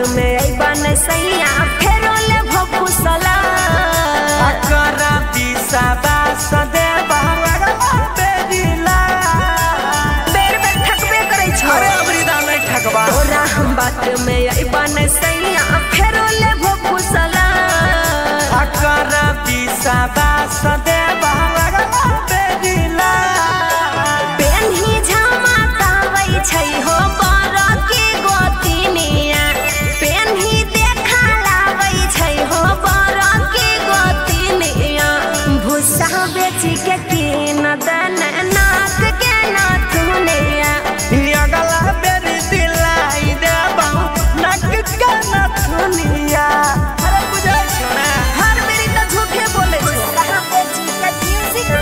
में बन सैया फेरो ले भकुसला अकरा दिशा बास दे बेरिला बेर बेर ठकबे करे छ अरे अबरीदा में ठकबा तोरा हम बात में बन सैया फेरो ले भकुसला अकरा दिशा बास दे बेरिला पेन्ही झमकावै छै हो बर के गोतिनिया पेन्ही देखा लावै छै हो बर के गोतिनिया भूसा बेच के कीन दन नाक के नथुनिया अगला बेरी दिलाई देबा नक के नथुनिया अरे बुझै छ ना हर बेरी त झूठे बोले छै बेच के म्यूजिक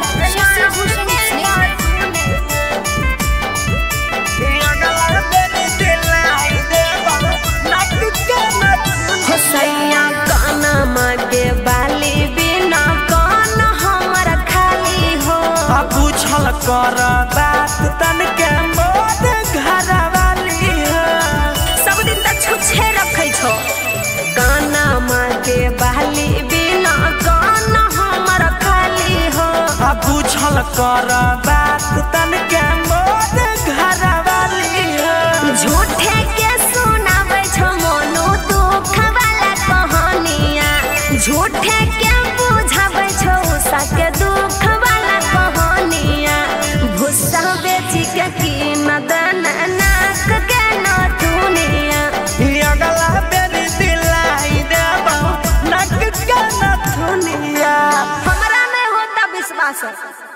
सैया काना मागे बाली बिना कान हमर खाली हो पूछल कर बात तन के मोद घर वाली हो सब दिन तक छुछे रखै छो काना मागे बाली बिना कान हमर खाली हो पूछल कर बात तन के मोद घर वाली हो झूठे के सुनाबै छो मोनू दुख वाला कहानिया झूठे के बुझाबै छो उषा के दुख वाला कहानिया भूसा बेच के कीन दन नाक के नथुनिया अगला बेरी दिलाई देबा नक के नथुनिया हमरा नहीं होता विश्वास।